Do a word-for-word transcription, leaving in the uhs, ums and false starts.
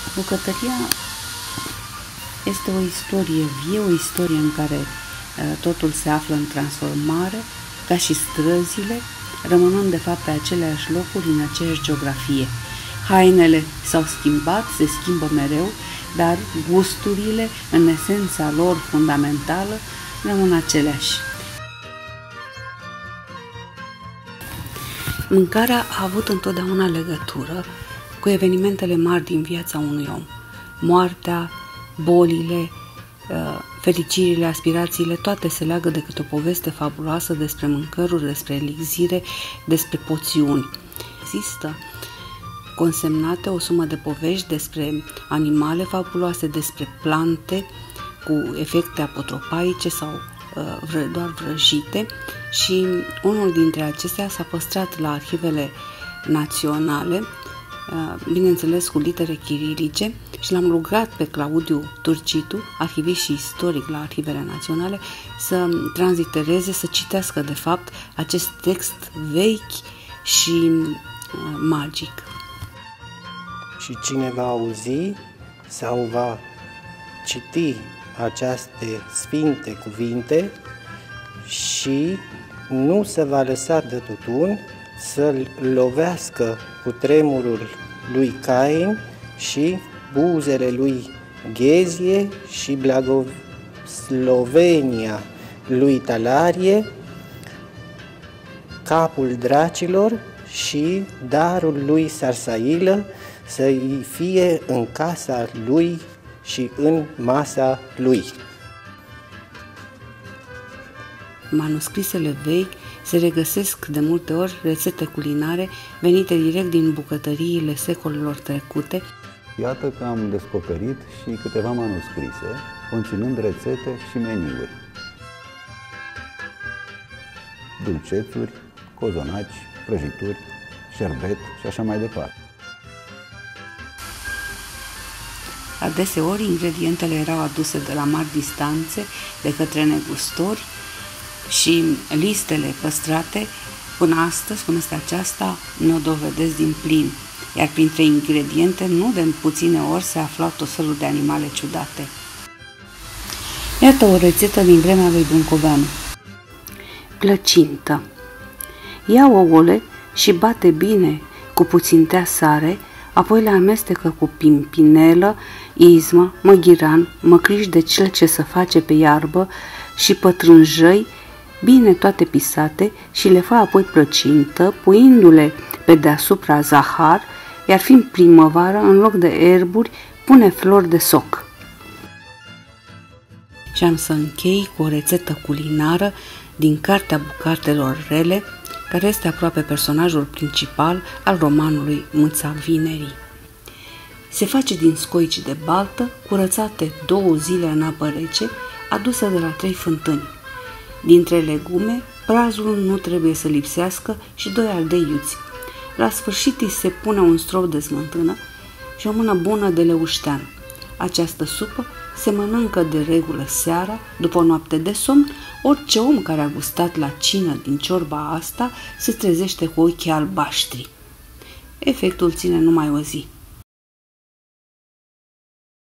Bucătăria este o istorie vie, o istorie în care uh, totul se află în transformare, ca și străzile, rămânând de fapt pe aceleași locuri, în aceeași geografie. Hainele s-au schimbat, se schimbă mereu, dar gusturile, în esența lor fundamentală, rămân aceleași. Mâncarea a avut întotdeauna legătură cu evenimentele mari din viața unui om. Moartea, bolile, fericirile, aspirațiile, toate se leagă de câte o poveste fabuloasă despre mâncăruri, despre elixire, despre poțiuni. Există consemnate o sumă de povești despre animale fabuloase, despre plante cu efecte apotropaice sau doar vrăjite, și unul dintre acestea s-a păstrat la arhivele naționale, bineînțeles cu litere chirilice, și l-am rugat pe Claudiu Turcitu, arhivist și istoric la Arhivele Naționale, să translitereze, să citească de fapt acest text vechi și magic. Și cine va auzi sau va citi aceste sfinte cuvinte și nu se va lăsa de tutun să-l lovească cu tremurul lui Cain și buzele lui Ghezie și blagoslovenia lui Talarie, capul dracilor și darul lui Sarsailă să-i fie în casa lui și în masa lui. Manuscrisele vechi se regăsesc de multe ori rețete culinare venite direct din bucătăriile secolelor trecute. Iată că am descoperit și câteva manuscrise conținând rețete și meniuri. Dulcețuri, cozonaci, prăjituri, șerbet și așa mai departe. Adeseori ingredientele erau aduse de la mari distanțe de către negustori și listele păstrate până astăzi, cum este aceasta, ne o dovedesc din plin, iar printre ingrediente nu de puține ori se aflau tot felul de animale ciudate. Iată o rețetă din vremea lui Brâncoveanu. Plăcintă. Ia ouăle și bate bine cu puțin tea sare, apoi le amestecă cu pimpinelă, izmă, măghiran, măcriș de cel ce se face pe iarbă și pătrânjăi, bine toate pisate, și le fă apoi plăcintă, puindu-le pe deasupra zahar, iar fiind primăvară, în loc de erburi, pune flori de soc. Și am să închei cu o rețetă culinară din Cartea Bucatelor Rele, care este aproape personajul principal al romanului Mâța Vinerii. Se face din scoici de baltă, curățate două zile în apă rece, aduse de la trei fântâni. Dintre legume, prazul nu trebuie să lipsească și doi ardei iuți. La sfârșit îi se pune un strop de smântână și o mână bună de leuștean. Această supă se mănâncă de regulă seara, după o noapte de somn. Orice om care a gustat la cină din ciorba asta se trezește cu ochii albaștri. Efectul ține numai o zi.